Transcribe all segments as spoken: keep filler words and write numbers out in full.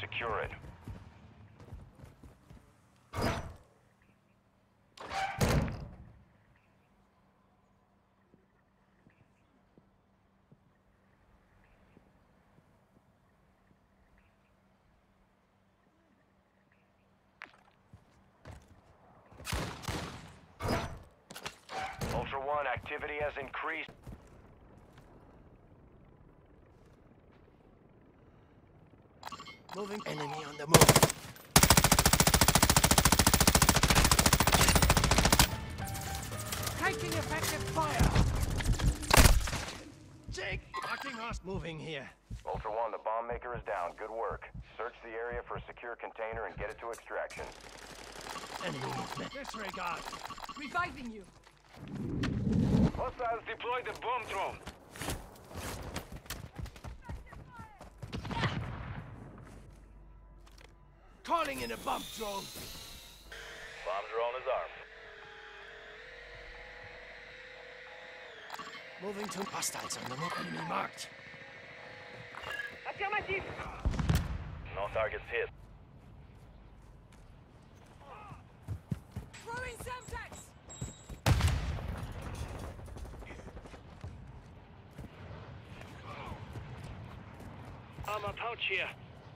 Secure it. Ultra One, activity has increased. Moving enemy on the move. Taking effective fire. Jake, marking us. Moving here. Ultra One, the bomb maker is down. Good work. Search the area for a secure container and get it to extraction. Enemy disregard. Reviving you. Hostiles deploy the bomb drone. Calling in a bomb drone. Bomb drone is armed. Moving to hostiles on the move. Enemy marked. Affirmative. No targets hit. Throwing Semtex. Armor pouch here.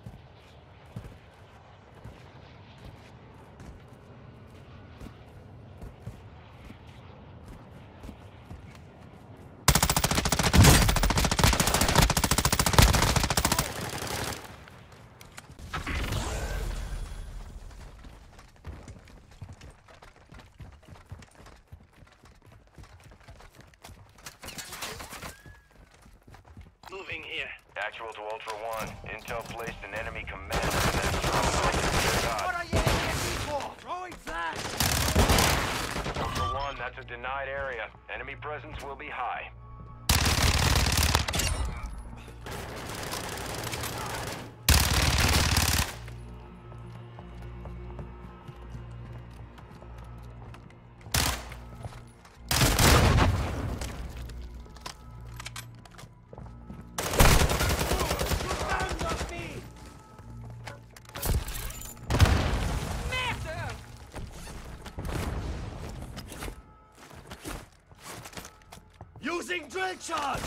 Moving here. Actual to Ultra One. Intel placed an enemy command in that drone. What are you hitting for? Throwing flash. Ultra One, that's a denied area. Enemy presence will be high. Using drill charge!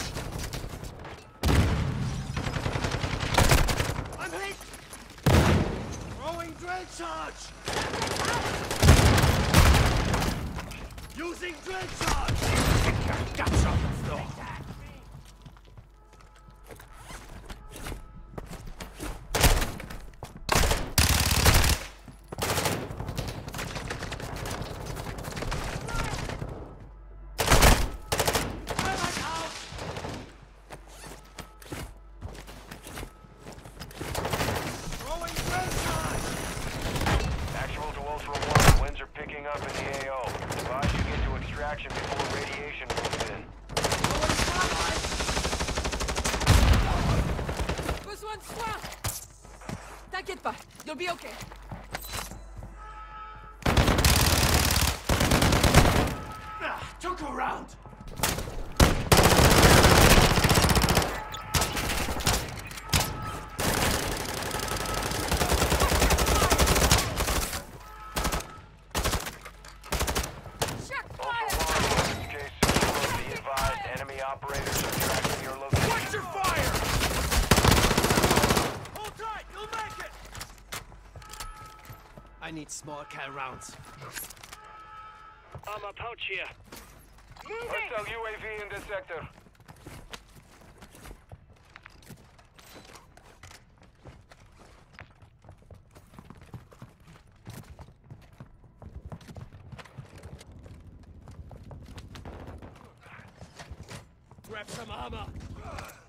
I'm hit! Throwing drill charge! Using drill charge! Guts on the floor! Up in the A O. Advise you get to extraction before radiation moves in. Besoin de soin. T'inquiète pas, you'll be okay. Ah, took a round. Operators are tracking your location. Watch your fire! Hold tight, you'll make it! I need small cal rounds. Armor pouch here. Hostile U A V in this sector. Grab some armor.